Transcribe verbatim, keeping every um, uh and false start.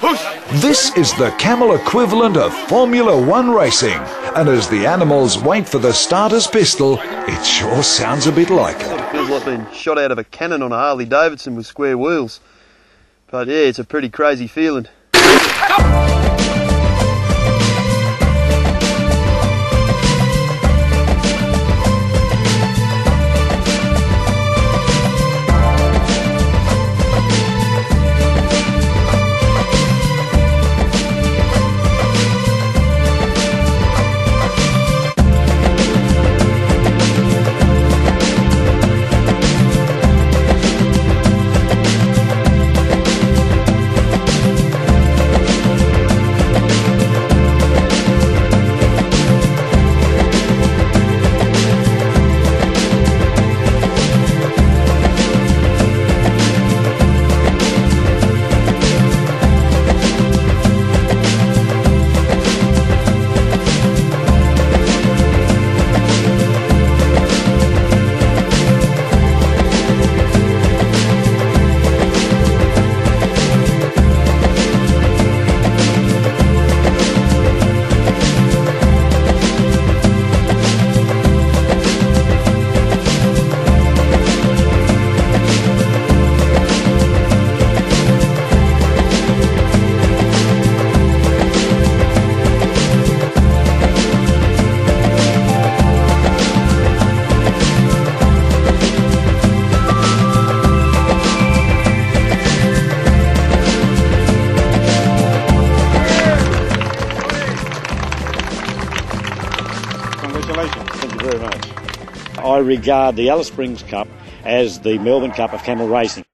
This is the camel equivalent of Formula One racing, and as the animals wait for the starter's pistol, it sure sounds a bit like it. It feels like being shot out of a cannon on a Harley Davidson with square wheels. But yeah, it's a pretty crazy feeling. Thank you very much. I regard the Alice Springs Cup as the Melbourne Cup of camel racing.